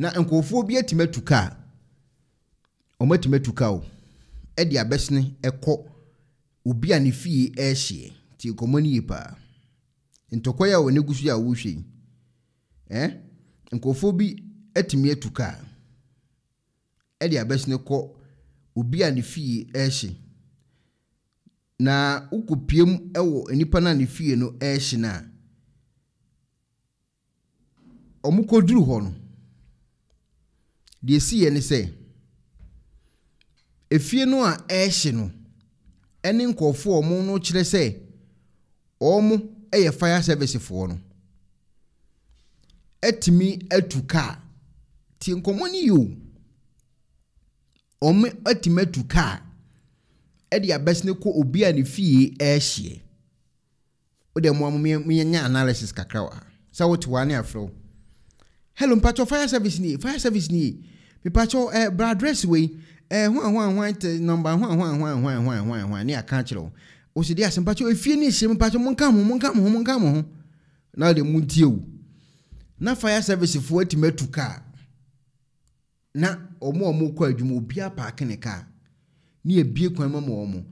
na nkofo bi atime tuka omatime tuka o e dia besne ekọ obi a ne fie ehye ti komoni yipa ntokoya wo ne gusu ya wo hwe nkofo bi atime tuka e dia besne kọ obi a ne fie ehye na ukopiem ewo enipa na ne fie no ehye na omukoduru ho no de si ye ne se efie no a ehye no ene nkofo omo no kire se omo eye fire service fo no etimi atuka ti nkomoni yo omo etimi atuka e de abesne ko obi a ne fie ehye o de mo nya analysis kakra wa sa wo ti wane afro hello mpacho fire service ni me pacho bra address we hwan number hwan ni aka kiro o se dia se mpacho efie ni hye mpacho monka mo na de muntie o na fire service fo atimetu car na omo kwa adwuma obi apark ne car ni ebie kwan mama omo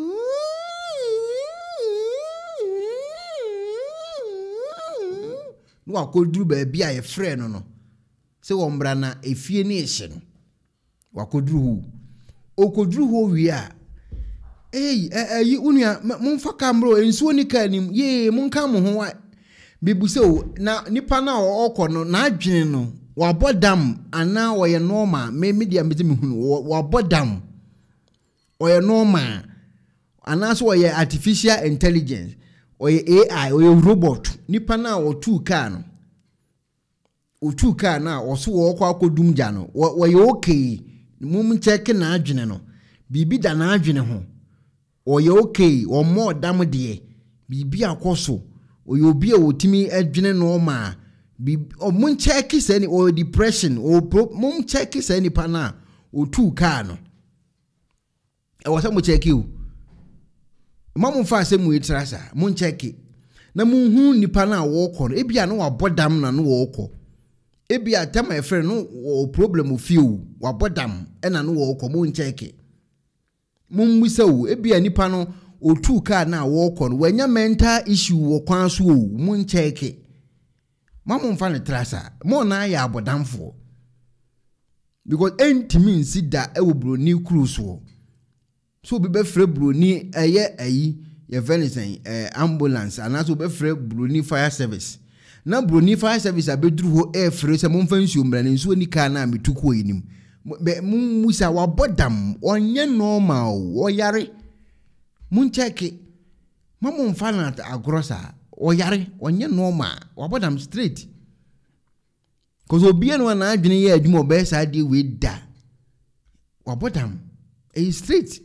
no akoduru ba bia ye frɛ no se wo mbra na efie ne ehye no wakoduru hu okoduru ho wi a yi unia monfa kamro ensuo ni ka nim ye monka mo ho bibuse o na nipa na okɔ no na adwene no wabodam ana woye normal me media metimi hu wabodam oye normal ana so woye artificial intelligence oye AI oye robot nipa na otu car no otu car na oso wo kwa akodum gya no woye okay mum check na adwene no bibi da na adwene ho oye okay o mo dam de bibi akoso oye obi a otimi adwene no ma o mun check se ni o depression o mum check se ni pa na otu car no e wo se mo check you mamu fa se mu itrasa mun check na mun hu nipa na wo kɔ e bia no wabodam na no wo kɔ e bia tema e frɛ no o problem o fiu wabodam e na no wo kɔ mun check mun musa o e bia nipa no otu car na wo kɔ no wanya mental issue wo kwan so o mun check mamu fa ne trasa mo na ya abodamfo because entimi nsida e wo broni cruise wo so be frɛ broni eye ye venison ambulance anaso be frɛ broni fire service na broni fire service abeduru ho e frɛ se momfa nsuo mbra ne nsuo ni ka na metuko yinim mun musa wabodam onye normal oyare mun check mamon fa na agrosa oyare onye normal wabodam straight cause obi no na adwene ye adwuma be sa de we da wabodam straight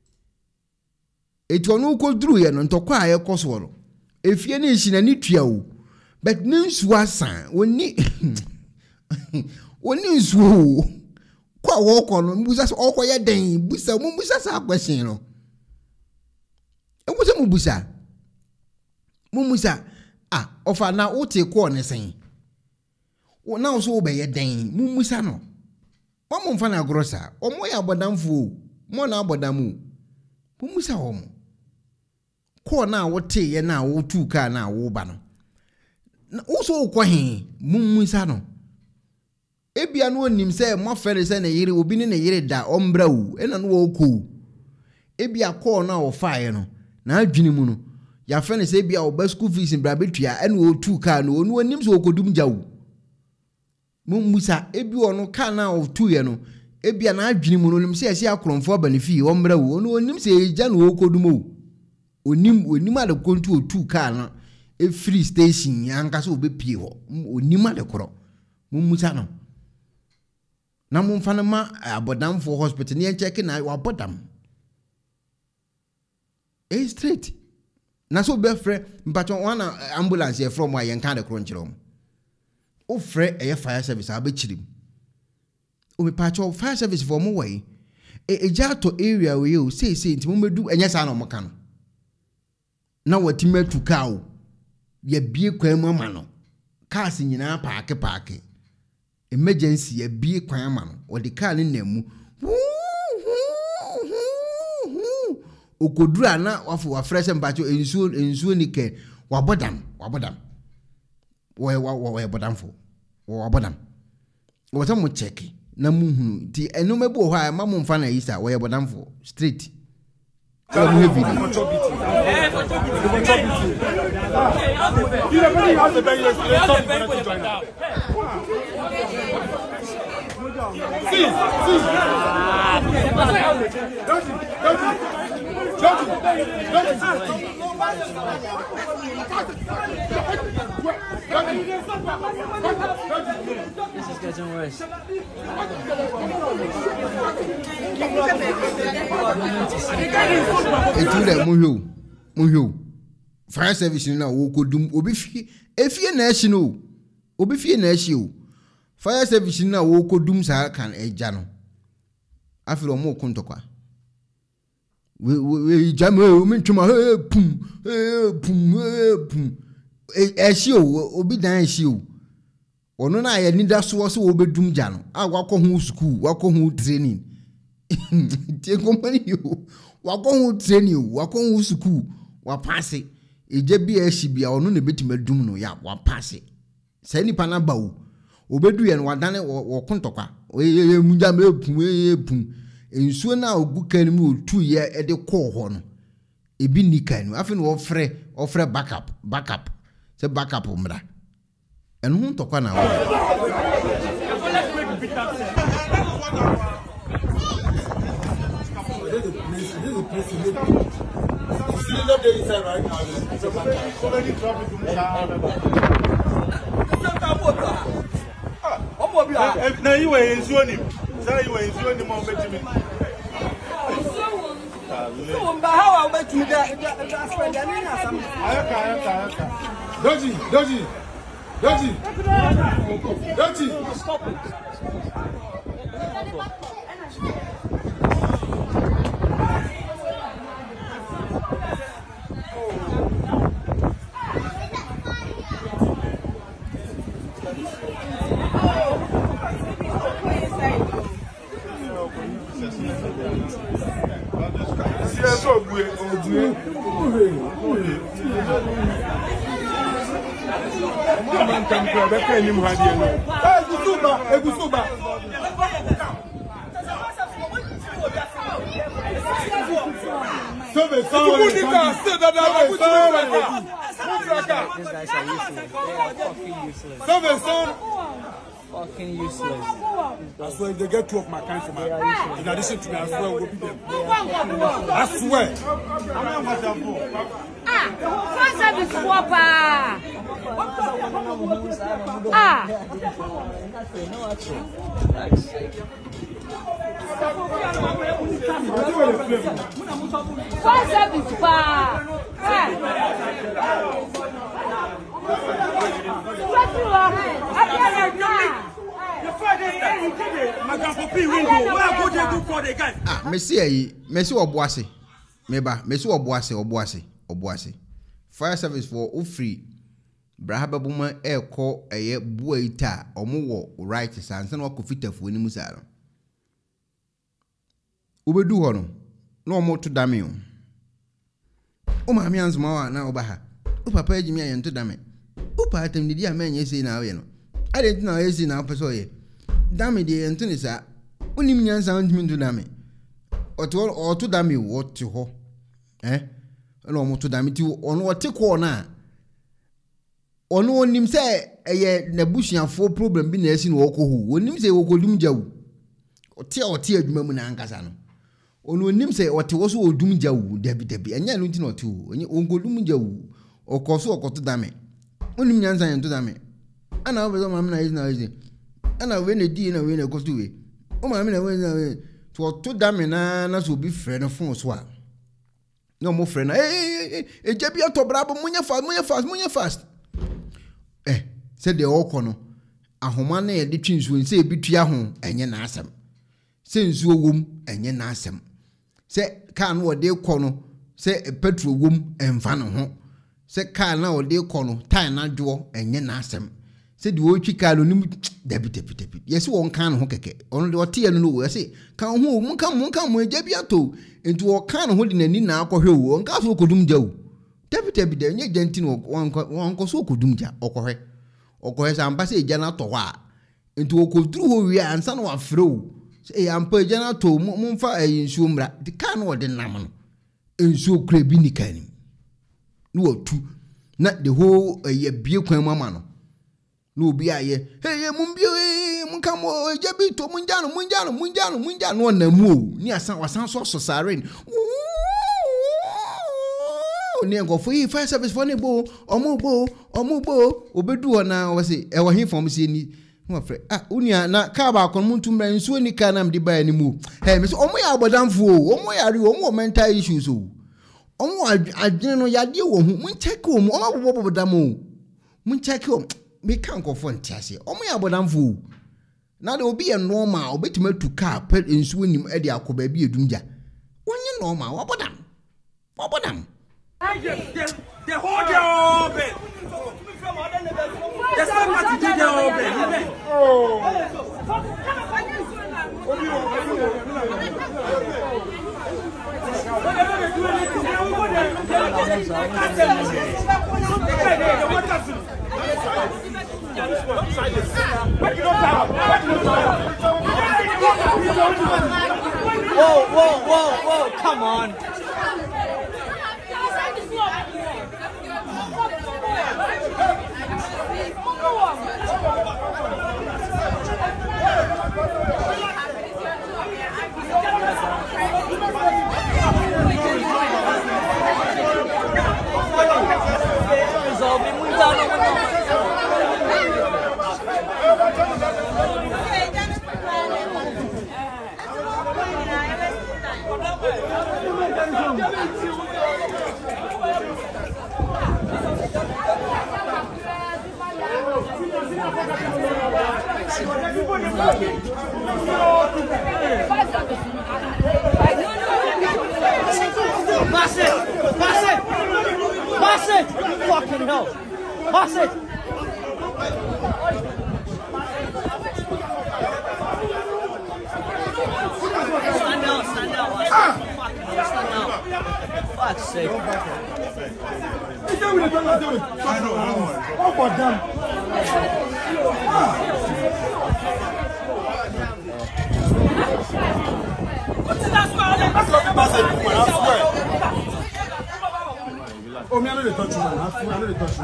etonu ko duru ye no ntokwa aye kosoro efie ne hina ni tua o but ninsu asan oni oni nsu kwa wo ko no mbusa so okoye den busa mu busa sa question no e wo se mu busa ofa na wote ko ne sen wo na so wo be ye den mu busa no wa mo mfa na grosa omo ya abodamfo mo na abodamu mu busa omo ko na wote ye na wo tu ka na wo ba no wo so ko he mummusa no ebia no onim se mo fere se na yire obi ne yire da ombra wu ena no wo ko ebia ko na wo faaye no na adwini mu no ya fere se ebia wo ba school fees bra betua ena wo tu ka no onu onim se okodum gyawo mummusa ebi ono ka na wo tu ye no ebia na adwini mu no onim se ese akromfo abanefi ombra wu onu onim se eja no wo kodum o onim ade kontu otu car na e free station yanka so obepie ho onim ade koro mummusa no na mumfa na ma abodam for hospital ne check na wabodam straight na so be frɛ mpacho wana ambulance ye from wa yanka de koro nkyerɛ o frɛ eye fire service abechirim o me pacho fire service for mo way eja to area we o say nti mo medu enya sa na mo ka no na watimetu kawo ye bie kwan mama no cars nyina paake emergency ebie kwan ama no o de car ne namu okodura na wafo wa fresh mpacho ensuo ni ke wabodam wo bodamfo wabodam wo ta mo check na mu hunu ti eno mebu ho a ma mo mfa na yisa wo bodamfo straight so mu heavy This is getting worse. Etu le muhyo fire service na wo kodum obi efie na ehye no obi fie na ehye o fire service na wo kodum sa kan eja no afiro mo kuntokwa we jam o mi ntuma pum ehye o obi dan ehye o ono na ye nida so wo bedum ja no a wakọ hu school wakọ hu training tie company yo wakọ hu training wakọ hu school wa pass eje bi ehye bia ono na betima dum no ya wa pass sai ni pana bawo obedu ye no wadane wo kontokwa munja me pum ensuo na ogu kan mu otu ye e de kọ ho no ebi nika no afi no ofre backup se backup mra enu hu ntokwa na wo na you were in Zoni. Say you were in Zoni, Mom, bet me. So, how I bet you that? Doji. Stop it. These guys are useless. They are fucking useless. I swear they get 2 of my kind for my in addition to me, I swear we'll be them. I swear. First service whopper. First service bar. Messi obuase. Meba, Messi obuase. Fire service for free. Brahaba buma eko eye buaita omo wo right sanse na wakofitafu ani musaro. Ubedu ho no na omo to dame o. O ma mi anzuma wa na obaha. O papa ejimi ayen to dame. O pa atem didi amenye sei na aye no. Ade na aye sei na peso ye. Dame de ento ni sa. Onim nyansa ontimi to dame. Oto dame wo te ho. No omo to dame ti ono wote ko na. Ono onim se eye nabusuafo problem bi na esi no wokohu. Onim se wokodum jawu. Ote adwuma mu na ankasa no. Ono onim se ote wo so odum jawu dabi anya no nti na ote wo. Ongodum jawu. Okoso okoto dame. Onim nyansa yen to dame. Ana obezo ma me na is. Ana we na di na we na koto we. O ma me na we na to dame na so bi frɛ no fon so a. No mo frɛ na eja bi atobra bo munya fast. Said the okono ahoma na ye de twinsuo nse ebitua ho enye na asem se nsuo wom enye na asem se car no de kɔ no se petrol wom emfa no ho se car na o de kɔ no tire na dwo enye na asem Say the old chicken, deputy. Yes, one can hook only or tea and no, I say, come home, come, with Jabiato into a can holding any now or who, and Castle could do Joe. Deputy, then ye gentle one so could do or correct. Or correct ambassador Jana Towa into a could do and son of through. Say, I'm per Jana to Mumfa in Sumra, the can or the Naman. And so crabini can. No, two, not the whole a year beer mamano. No be aye. Hey, mumbio, munkamo, jabito, munjano, one the moo. Near San was so siren. Near go for fire service for nebo, or mubo, obedu now was it. I was here from seeing unia na kaba kon muntum ran so ni kanam di ba ni mu. Hey, Miss Omo ya bodamfo, Omo ya ri omo mental issues o. Omo adwene no yade wo hu, mun check o mo, omo bodamo. Mun check o. Me can't go for Tiasi. Omo ya bodamfo. Na de obi e normal, obetuma to car pet nsuo nim e de akoba bi edumja. Wonye normal, wabodam. They hold their open. There's not much to do their open. Whoa, come on. Pass it! Fucking hell! Pass it! Stand out! Stand out! Fuck's sake! Oh, me, I know they touch you, man. I know they touch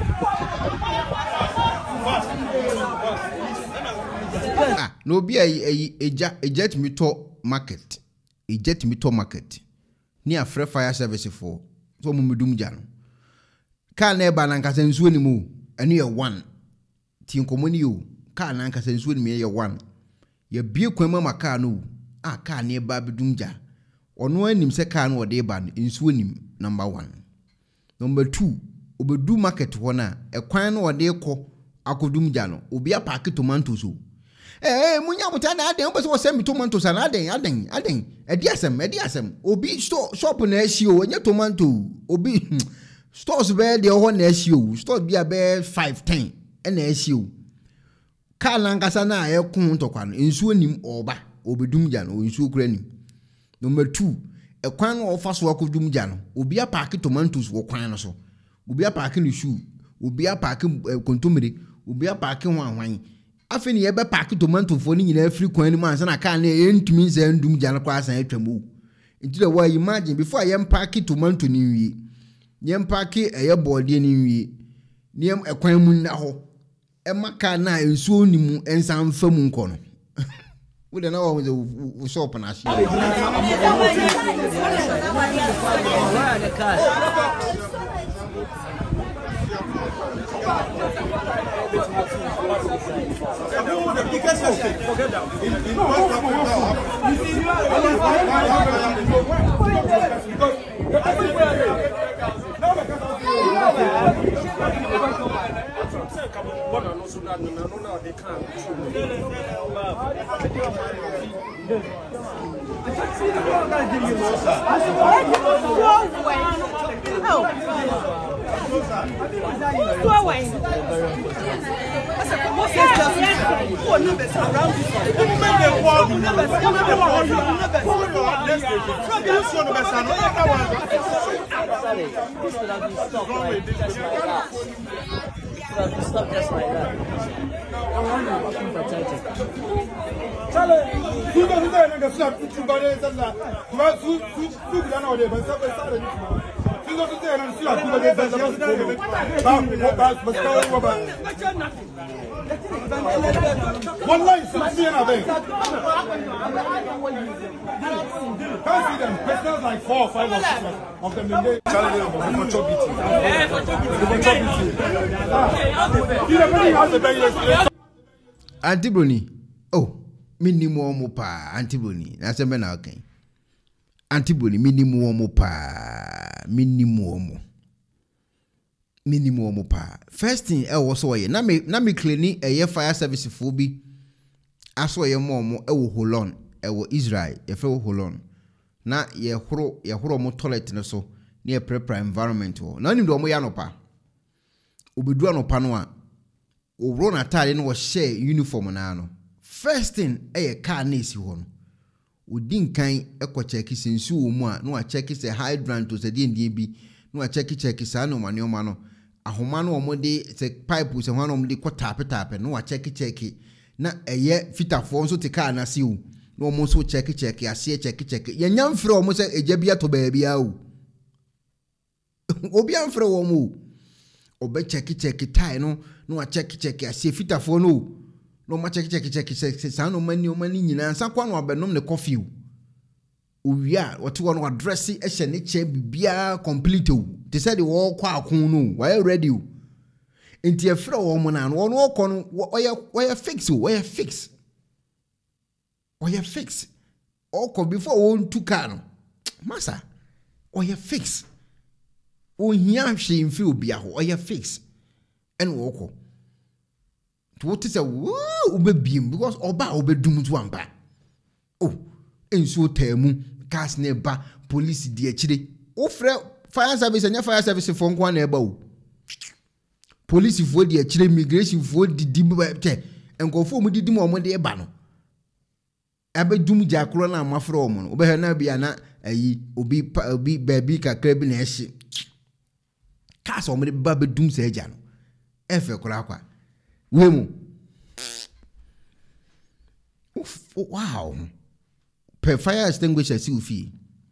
you. No be a jet meter market. A jet meter market. Near Free Fire Service for so mumudum jano. Car neba nanka sensu ni mu. Ani ya one. Ti nkomoni yo. Car nanka sensu ni me ya one. Ye bie kwema maka no. Car neba bidumja. Ono anim se car no de ba nsu anim number 1. Number 2, obedu market hona ekwan no de ekọ akodum ja no obi apake tomatoes o. Munya buta na aden obo se mi tomatoes na aden edi asem obi shop na ashi o enye tomato obi stores be de ho na ashi o store bia be 5-10 na ashi o. Ka lankasa na ekun tokwa no nsuo nim oba obedum ja no nsuo kura nim. Number 2, ekwan no ofa so akodum ja no obi apake tomatoes wo kwan no so obi apake no shoe obi apake kontomire obi apake hwanhwan afi ne ye be pake tomato fo ni nyina afri kwan ni man se na ka na entumi nza ndum ja no kwa san atwamu nti da wa imagine before I pake tomato ni wie ye pake eye bode ni wie ni ekwan mu na ho e maka na ensuo ni mu ensan fa mu nko no we don't know we shop na shi Stop just like that. Like 4 or 5 of them. Antibony. Oh, minimum pa antibony. That's a man okay. Antibony minimum pa minimum pa. First thing I was so na me cleaning a fire service phobi. I saw your mom Holon Israel Holon. Na ye horo mo toilet no so near prepare environment ho. Na nim do mo ya no pa. Obedu anopa no a owro na tare no wo share uniform na no. First thing car na esi ho no. Odi nkan check sensu wo mu a no a check se hydrant to se die bi no a check sa no mane o ma no. Ahoma no mo de se pipe se ho no mo de ko tape no a check na fitafo nso te car na si o. No mo so check ase check ye nyam frɛ o mo se eja bia to ba bia o obi an frɛ o mo obe check tie no a check ase fitafo no ma check sa no mani nyina ansa kwa no abenom ne coffee o owia wote wo no address e hye ne che bia complete o te say the wo kwa akon no why ready o enti e frɛ o mo na no wo kɔ no wo fix o wo fix. Or you fix. Or before one two car. Massa. Or you fix. Or here she in feel be or you fix. And walk. To what is a woo beam because oba obe doomed one back. Oh, and so temu, cast nearby, police dear chide. Oh, fire service and your fire service phone one ebo. Police for the chide immigration for the dimbe and go for me the dimo de bano. Abe dum jakro na amafro omo no obe na bia na ayi obi baby kakra bi na ehye cars omo de ba be dum se eja no efe kura kwa we mu wow per fire extinguisher si ofi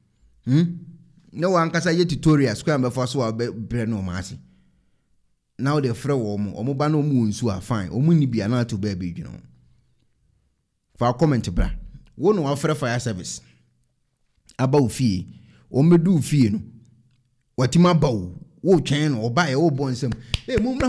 no one kasa ye tutorials kwa mbefo so bre no maase now the frɛ omo ba no mu nsu a fine omo ni bia na to ba bi dwino fa comment bra wo no afre fire service aba ofie o medu ofie no watima ba wo twen no oba ye wo bonsam mumra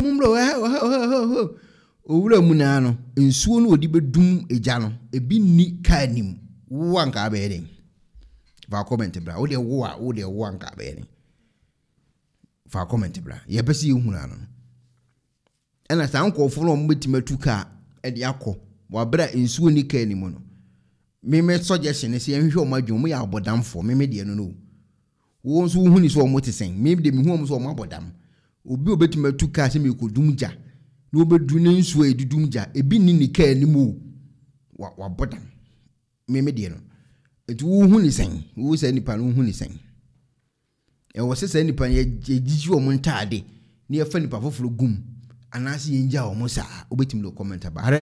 owura mu na no nsuo no odi bedum eja no ebi ni ka anim wo anka ba eden fa comment bra wo de wo anka ba eden fa comment bra ye pese ye huna no ena sa nkofo no mbetima tuka e de akọ wa bra nsuo ni ka anim no me suggestion is yen hwe o madwum ya abodamfo me de no wo nso hu ni so o motisen me de me hu o so o mabodam obi obetima tuka se me kodumja no obedu ne nsuo edudumja ebi ni ka anim wa bodam me de no etu wo hu ni sen wo se nipa no hu ni sen e wo se nipa ye gigi o mo ntaade ne ye fa nipa foforo gum anase ye nja o mo sa obetim lo comment ba